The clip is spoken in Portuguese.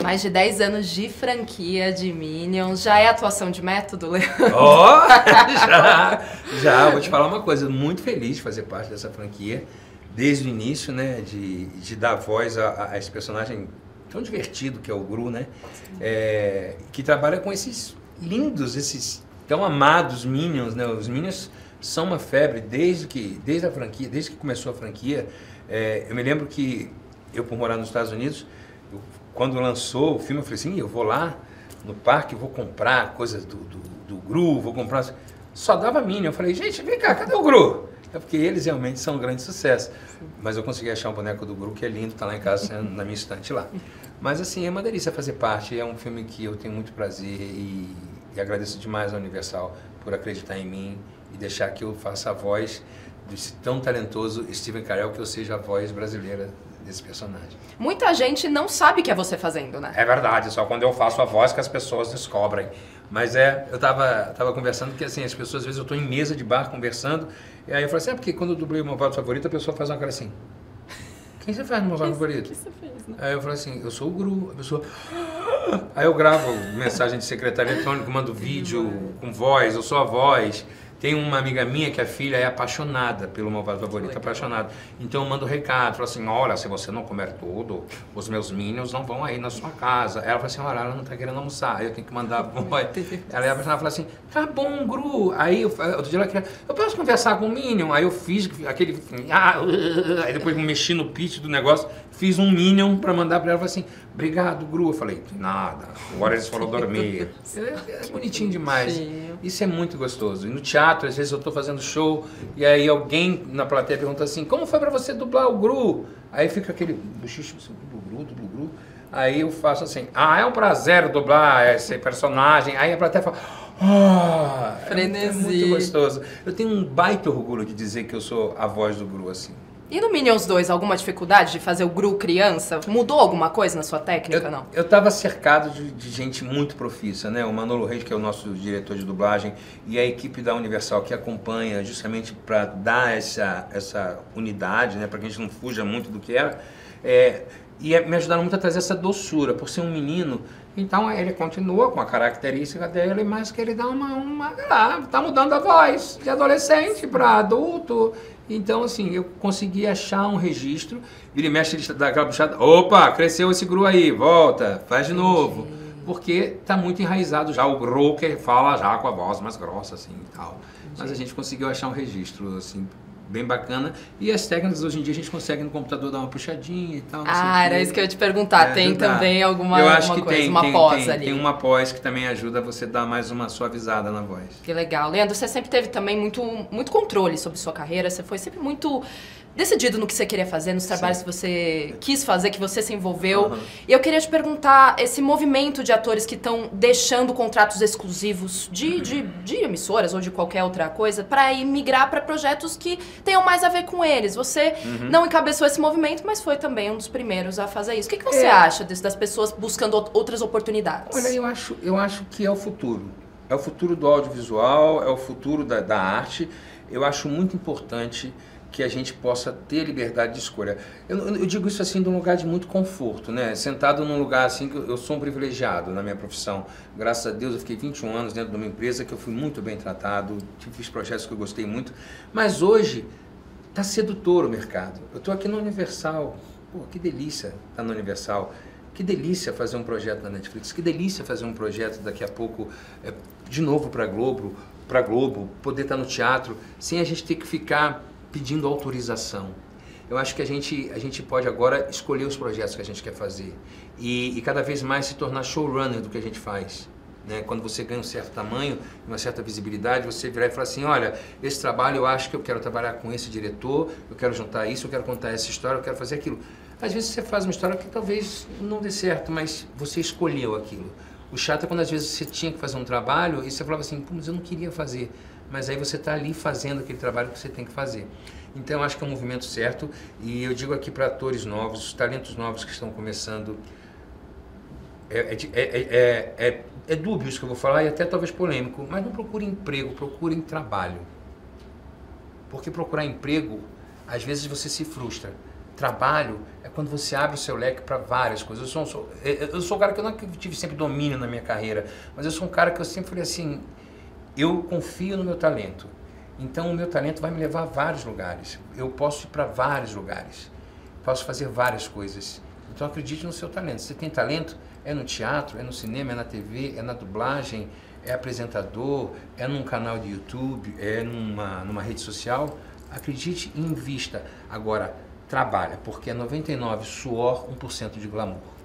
Mais de 10 anos de franquia de Minions. Já é atuação de método, Leandro? Ó, já. Vou te falar uma coisa. Muito feliz de fazer parte dessa franquia. Desde o início, né? De dar voz a esse personagem tão divertido que é o Gru, né? Que trabalha com esses lindos, esses tão amados Minions, né? Os Minions são uma febre desde a franquia, desde que começou a franquia. Eu me lembro que eu, por morar nos Estados Unidos, quando lançou o filme, eu falei assim, eu vou lá no parque, vou comprar coisas do Gru, vou comprar... Só dava Minion. Eu falei, gente, vem cá, cadê o Gru? É porque eles realmente são um grande sucesso. Mas eu consegui achar um boneco do Gru que é lindo, tá lá em casa, na minha estante lá. Mas assim, é uma delícia fazer parte, é um filme que eu tenho muito prazer e agradeço demais à Universal por acreditar em mim e deixar que eu faça a voz desse tão talentoso Steven Carell, que eu seja a voz brasileira desse personagem. Muita gente não sabe que é você fazendo, né? É verdade, só quando eu faço a voz que as pessoas descobrem. Mas eu tava conversando que assim, as pessoas, às vezes eu tô em mesa de bar conversando, e aí eu falei assim, porque quando eu dublei o Meu Malvado Favorito, a pessoa faz uma cara assim, quem você faz no Meu Malvado Favorito? O que você fez, né? Aí eu falei assim, eu sou o Gru, a pessoa... Aí eu gravo mensagem de secretário eletrônico, mando vídeo com voz, eu sou a voz. Tem uma amiga minha que a filha é apaixonada pelo Malvado Favorito, apaixonada. Então eu mando um recado, falo assim, olha, se você não comer tudo, os meus Minions não vão aí na sua casa. Ela fala assim, olha, ela não tá querendo almoçar, aí eu tenho que mandar voz. Ela é apaixonada, fala assim, tá bom, Gru. Aí outro dia ela queria, eu posso conversar com o Minion? Aí eu fiz aquele, aí depois mexi no pitch do negócio, fiz um Minion pra mandar pra ela, falei assim, obrigado, Gru. Eu falei, nada, agora eles foram dormir. É bonitinho demais. Sim. Isso é muito gostoso. E no teatro, às vezes eu estou fazendo show e aí alguém na plateia pergunta assim, como foi para você dublar o Gru? Aí fica aquele bochicho assim, dublo Gru. Aí eu faço assim, é um prazer dublar esse personagem. Aí a plateia fala, frenesi. É muito gostoso. Eu tenho um baita orgulho de dizer que eu sou a voz do Gru, assim. E no Minions 2, alguma dificuldade de fazer o Gru criança? Mudou alguma coisa na sua técnica, não? Eu estava cercado de gente muito profissa, né? O Manolo Reis, que é o nosso diretor de dublagem, e a equipe da Universal, que acompanha justamente para dar essa unidade, né? Para que a gente não fuja muito do que era. Me ajudaram muito a trazer essa doçura, por ser um menino. Então ele continua com a característica dele, mas que ele dá tá mudando a voz de adolescente para adulto. Então, assim, eu consegui achar um registro, vira e mexe, ele dá aquela puxada, opa, cresceu esse Gru aí, volta, faz de novo. Porque tá muito enraizado já, o Gru que fala já com a voz mais grossa, assim, e tal. Mas a gente conseguiu achar um registro, assim, bem bacana. E as técnicas, hoje em dia, a gente consegue no computador dar uma puxadinha e tal. Era isso que eu ia te perguntar. Tem também alguma eu acho que coisa, tem, uma pós ali? Tem uma pós que também ajuda você a dar mais uma suavizada na voz. Que legal. Leandro, você sempre teve também muito controle sobre sua carreira. Você foi sempre muito decidido no que você queria fazer, nos trabalhos que você quis fazer, que você se envolveu. E eu queria te perguntar, esse movimento de atores que estão deixando contratos exclusivos de emissoras ou de qualquer outra coisa para ir migrar para projetos que tenham mais a ver com eles. Você não encabeçou esse movimento, mas foi também um dos primeiros a fazer isso. O que você acha das pessoas buscando outras oportunidades? Olha, eu acho que é o futuro. É o futuro do audiovisual, é o futuro da arte. Eu acho muito importante que a gente possa ter liberdade de escolha. Eu digo isso assim de um lugar de muito conforto, né? Sentado num lugar assim que eu sou um privilegiado na minha profissão. Graças a Deus eu fiquei 21 anos dentro de uma empresa que eu fui muito bem tratado, fiz projetos que eu gostei muito, mas hoje tá sedutor o mercado. Eu tô aqui na Universal, pô, que delícia estar na Universal. Que delícia fazer um projeto na Netflix, que delícia fazer um projeto daqui a pouco, de novo para Globo, poder estar no teatro, sem a gente ter que ficar pedindo autorização. Eu acho que a gente pode agora escolher os projetos que a gente quer fazer e cada vez mais se tornar showrunner do que a gente faz. Né? Quando você ganha um certo tamanho, uma certa visibilidade, você virar e falar assim, olha, esse trabalho eu acho que eu quero trabalhar com esse diretor, eu quero juntar isso, eu quero contar essa história, eu quero fazer aquilo. Às vezes você faz uma história que talvez não dê certo, mas você escolheu aquilo. O chato é quando às vezes você tinha que fazer um trabalho e você falava assim, pô, mas eu não queria fazer. Mas aí você está ali fazendo aquele trabalho que você tem que fazer. Então eu acho que é um movimento certo e eu digo aqui para atores novos, talentos novos que estão começando, é dúbio isso que eu vou falar e até talvez polêmico, mas não procurem emprego, procurem trabalho. Porque procurar emprego, às vezes você se frustra. Trabalho é quando você abre o seu leque para várias coisas. Eu sou um cara que eu não tive sempre domínio na minha carreira, mas eu sou um cara que eu sempre falei assim, eu confio no meu talento. Então o meu talento vai me levar a vários lugares. Eu posso ir para vários lugares. Posso fazer várias coisas. Então acredite no seu talento. Se você tem talento, é no teatro, é no cinema, é na TV, é na dublagem, é apresentador, é num canal de YouTube, é numa rede social. Acredite e invista. Agora, trabalha, porque é 99 suor, 1% de glamour.